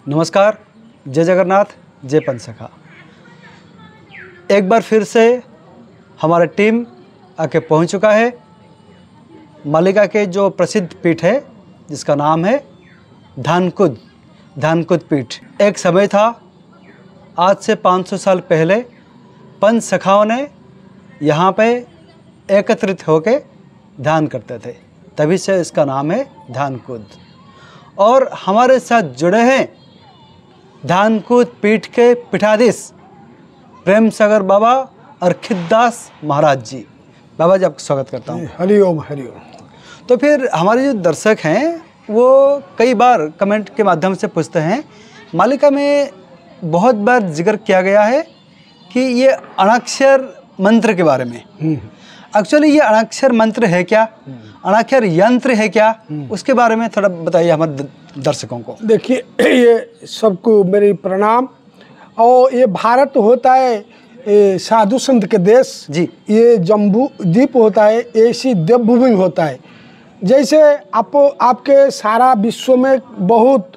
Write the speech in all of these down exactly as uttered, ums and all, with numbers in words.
नमस्कार, जय जगन्नाथ, जय पंचसखा। एक बार फिर से हमारा टीम आके पहुंच चुका है मालिका के जो प्रसिद्ध पीठ है जिसका नाम है धानकुद धानकुद पीठ। एक समय था, आज से पाँच सौ साल पहले पंच सखाओं ने यहाँ पे एकत्रित होके ध्यान करते थे, तभी से इसका नाम है धानकुद। और हमारे साथ जुड़े हैं धानकुद पीठ के पीठाधीश प्रेम सागर बाबा और खिद्दास महाराज जी। बाबा जी, आपका स्वागत करता हूँ। हरिओम हरिओम। तो फिर हमारे जो दर्शक हैं वो कई बार कमेंट के माध्यम से पूछते हैं, मालिका में बहुत बार जिक्र किया गया है कि ये अणाक्षर मंत्र के बारे में। एक्चुअली ये अणाक्षर मंत्र है क्या, अणाक्षर यंत्र है क्या, उसके बारे में थोड़ा बताइए हमारे दर्शकों को। देखिए, ये सबको मेरी प्रणाम। और ये भारत होता है साधु संत के देश जी। ये जम्बू द्वीप होता है, ऐसी देवभूमि होता है। जैसे आप आपके सारा विश्व में बहुत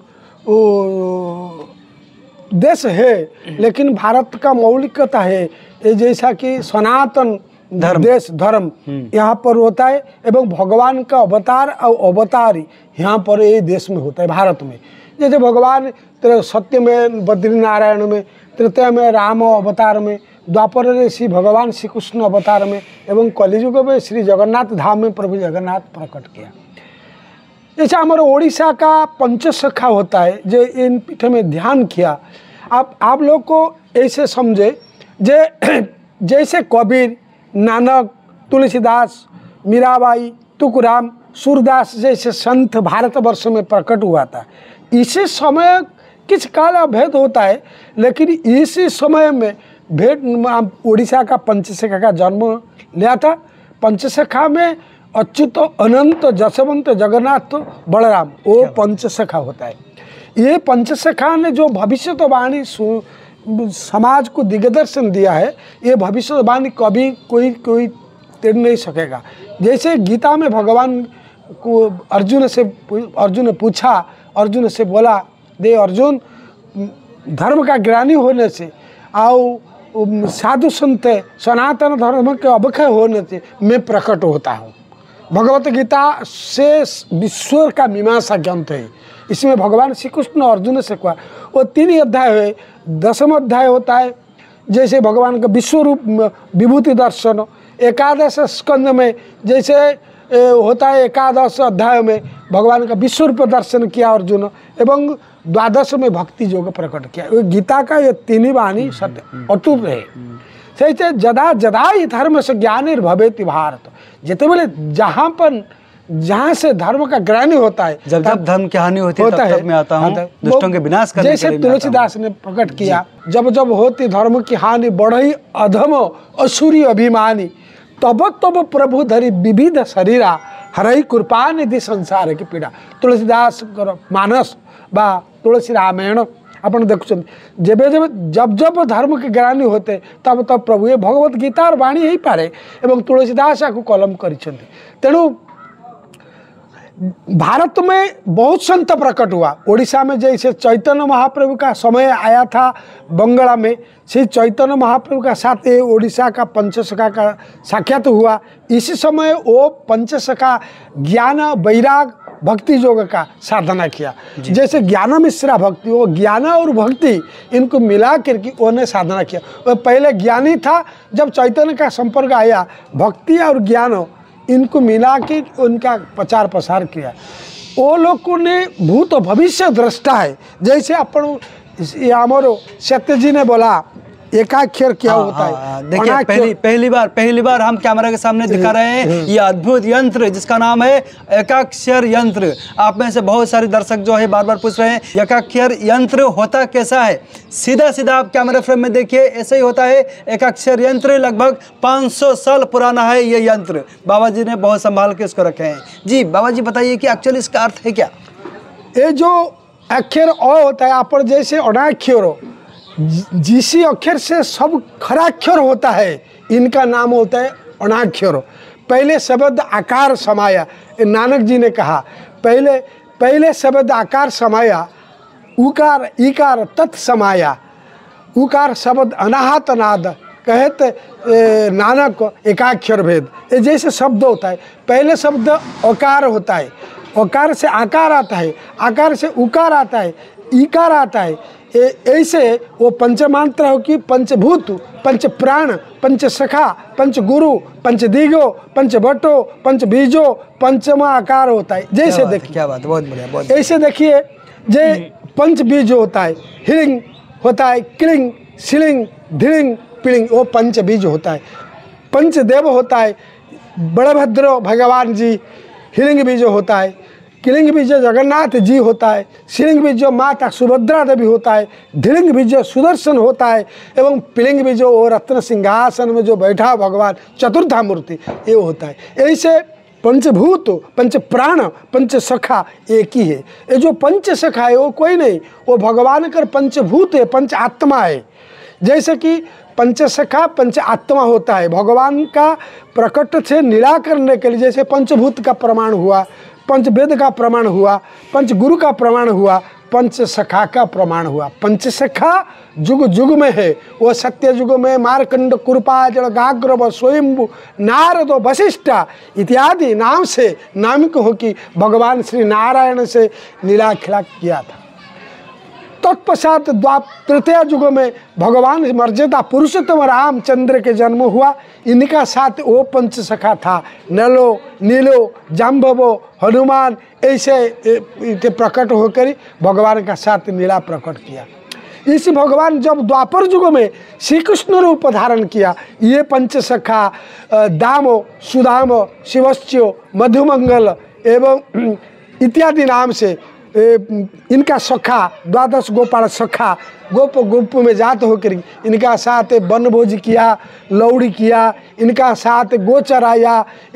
देश है, लेकिन भारत का मौलिकता है ये जैसा कि सनातन धर्म देश धर्म यहाँ पर होता है, एवं भगवान का अवतार और अवतार यहाँ पर ये देश में होता है भारत में। जैसे भगवान सत्य में बद्रीनारायण में, तृतीय में राम अवतार में, द्वापर में श्री भगवान श्री कृष्ण अवतार में, एवं कलियुग में श्री जगन्नाथ धाम में प्रभु जगन्नाथ प्रकट किया। जैसे हमारे ओडिशा का पंचसखा होता है, जो इन पीठ में ध्यान किया। आप आप लोग को ऐसे समझे जे जैसे कबीर, नानक, तुलसीदास, मीराबाई, तुकराम, सूरदास जैसे संत भारतवर्ष में प्रकट हुआ था। इसी समय किस काल भेद होता है, लेकिन इसी समय में भेद उड़ीसा का पंचसखा का जन्म लिया था। पंचसखा में अच्युत, अनंत, जसवंत, जगन्नाथ, बलराम, वो पंचसखा होता है। ये पंचसखा ने जो भविष्यवाणी समाज को दिग्दर्शन दिया है, ये भविष्यवाणी कभी कोई कोई तेड़ नहीं सकेगा। जैसे गीता में भगवान को अर्जुन से अर्जुन ने पूछा, अर्जुन से बोला, दे अर्जुन, धर्म का ज्ञानी होने से और साधु संत सनातन धर्म के अवक्षय होने से मैं प्रकट होता हूँ। भगवत गीता से विश्व का मीमांसा ग्रंथ है। इसमें भगवान श्री कृष्ण अर्जुन से कहा, वो तीन ही अध्याय है। दसम अध्याय होता है जैसे भगवान का विश्व रूप विभूति दर्शन। एकादश स्कंद में जैसे होता है, एकादश अध्याय में भगवान का विश्व रूप दर्शन किया अर्जुन, एवं द्वादश में भक्ति योग प्रकट किया। गीता का ये तीन ही वाणी सत्य अटूट रहे। सही जदा जदा ही धर्म से ज्ञानिर्भवेति भारत। जितने बोले जहाँ पर जहाँ से धर्म का ग्रहण होता है, जब जब धर्म की हानि होती है, तब तब मैं आता हूँ दुष्टों के विनाश करने के लिए। जैसे तुलसीदास ने प्रकट किया, जब जब होती धर्म की हानि बढ़ई अधम असुरी अभिमानी, तब तब प्रभु धरी विविध शरीरा हरई कृपा निधि संसार की पीड़ा। तुलसीदास मानस बा तुलसी रामायण अपन देखुं, जब जब जब जब धर्म के ग्रहणी होते तब तब प्रभु ये भगवत गीता और वाणी ही पारे एवं तुलसीदास को कलम कर। तेणु भारत में बहुत संत प्रकट हुआ। ओडिशा में जैसे चैतन्य महाप्रभु का समय आया था बंगला में, से चैतन्य महाप्रभु का साथ ये ओडिशा का पंचसखा का साक्षात हुआ। इसी समय वो पंचसखा ज्ञान, वैराग, भक्ति योग का साधना किया। जैसे ज्ञान मिश्रा भक्ति, वो ज्ञान और भक्ति इनको मिला करके उन्होंने साधना किया। वो पहले ज्ञानी था, जब चैतन्य का संपर्क आया, भक्ति और ज्ञान इनको मिला के उनका प्रचार प्रसार किया। वो लोगों ने भूत भविष्य दृष्टा है। जैसे अपन हमारो सत्य जी ने बोला एकाक्षर क्या हाँ, होता हाँ, है। देखिए पहली पहली बार पहली बार हम कैमरा के सामने दिखा रहे हैं ये अद्भुत यंत्र जिसका नाम है एकाक्षर यंत्र। आप में से बहुत सारे दर्शक जो है बार बार पूछ रहे हैं एकाक्षर यंत्र होता कैसा है। सीधा सीधा आप कैमरा फ्रेम में देखिए, ऐसे ही होता है। एकाक्षर यंत्र लगभग पाँच सौ साल पुराना है ये यंत्र। बाबा जी ने बहुत संभाल के इसको रखे हैं। जी बाबा जी बताइए कि एक्चुअली इसका अर्थ है क्या। ये जो अक्षर अ होता है, आप जैसे अणाक्षर हो, जिसी अक्षर से सब खराक्षर होता है, इनका नाम होता है अणाक्षर। पहले शब्द आकार समाया, नानक जी ने कहा पहले पहले शब्द आकार समाया, उकार इकार तत्समाया, उकार शब्द अनाहत नाद कहत नानक एकाक्षर भेद। ये जैसे शब्द होता है, पहले शब्द अकार होता है, अकार से आकार आता है, आकार से उकार आता है, इकार आता है। ऐसे वो पंचमांत्र हो कि पंचभूत, पंच प्राण, पंच सखा, पंच गुरु, पंच दिगो, पंच भट्टो, पंच बीजो, पंचमा आकार होता है। जैसे देखिए, क्या बात, बहुत बढ़िया, बहुत ऐसे देखिए, जे पंच बीज होता है, हिलिंग होता है, क्लिंग, शिलिंग, धिलिंग, पिलिंग, वो पंच बीज होता है। पंचदेव होता है, बड़भद्र भगवान जी, हिलिंग बीज होता है, किलिंग बीज जगन्नाथ जी होता है, शिलिंग बीज माता सुभद्रा देवी होता है, धिलिंग बीज सुदर्शन होता है, एवं पिलिंग बीज वो रत्न सिंहासन में जो बैठा भगवान चतुर्धा मूर्ति ये होता है। ऐसे पंचभूत, पंच प्राण, पंच सखा एक ही है। ये जो पंच सखा है वो कोई नहीं, वो भगवान का पंचभूत है, पंच आत्मा है। जैसे कि पंचसखा पंच आत्मा होता है, भगवान का प्रकट से निरा करने के लिए, जैसे पंचभूत का प्रमाण हुआ, पंचवेद का प्रमाण हुआ, पंच गुरु का प्रमाण हुआ, पंच सखा का प्रमाण हुआ। पंचसखा जुग जुग में है, वो सत्य युग में मार्कंड, कृपाजल, गाग्रव, स्वयंभु, नारद, वशिष्ठा इत्यादि नाम से नामिक हो कि भगवान श्री नारायण से लीला खिला किया था। तत्पश्चात द्वाप तृतीय युग में भगवान मर्यादा पुरुषोत्तम रामचंद्र के जन्म हुआ। इनका साथ वो पंच सखा था, नलो, नीलो, जाम्बवो, हनुमान, ऐसे के प्रकट होकर भगवान का साथ लीला प्रकट किया। इसी भगवान जब द्वापर युग में श्री कृष्ण रूप धारण किया, ये पंच सखा दामो, सुदामो, शिवस्यो, मधुमंगल एवं इत्यादि नाम से इनका सखा, द्वादश गोपाल सखा, गोप गोप में जात होकर इनका साथ वनभोज किया, लौड़ी किया, इनका साथ गोचर आया,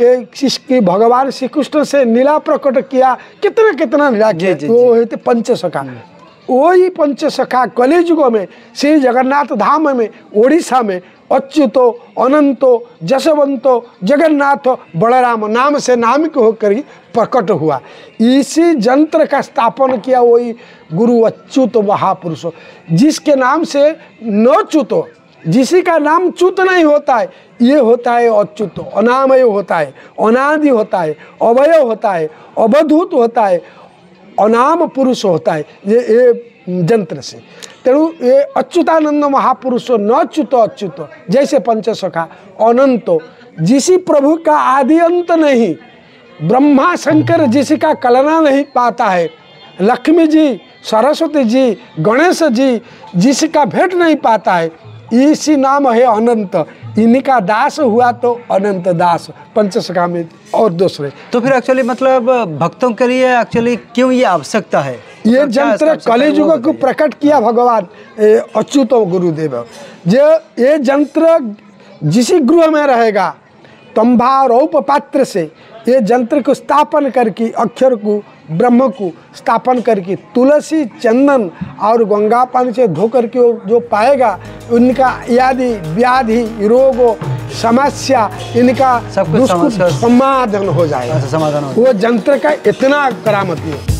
ये भगवान श्री कृष्ण से लीला प्रकट किया, कितना कितना लीला किया। वो है पंच सखा। वही पंच सखा कलियुग में श्री जगन्नाथ धाम में ओडिशा में अच्युतो, अनंतो, जसवंतो, जगन्नाथ, बलराम नाम से नामिक होकर प्रकट हुआ। इसी यंत्र का स्थापन किया वही गुरु अच्युत महापुरुष, जिसके नाम से न च्युतो, जिसी का नाम च्युत नहीं होता है, ये होता है अच्युत, अनामय होता है, अनादि होता है, अवय होता है, अवधूत होता है, अनाम पुरुष होता है। ये ये यंत्र से तेणु ये अच्युतानंद महापुरुष न च्युत अच्युत, जैसे पंचसखा अनंतो, जिसी प्रभु का आदि अंत नहीं, ब्रह्मा शंकर जिसी का कलना नहीं पाता है, लक्ष्मी जी, सरस्वती जी, गणेश जी जिसका भेंट नहीं पाता है, इसी नाम है अनंत। इनका दास हुआ तो अनंत दास पंचसखा में और दूसरे। तो फिर एक्चुअली मतलब भक्तों के लिए एक्चुअली क्यों ये आवश्यकता है? ये यंत्र कलियुग को प्रकट किया भगवान अच्युत गुरुदेव। जो ये यंत्र जिस गृह में रहेगा, तंभा रौप पात्र से ये यंत्र को स्थापन करके, अक्षर को, ब्रह्म को स्थापन करके, तुलसी, चंदन और गंगा पानी से धो करके जो पाएगा, उनका यादि व्याधि, रोग, समस्या, इनका सब कुछ समाधान हो जाएगा। समाधान हो वो यंत्र का इतना करामती है।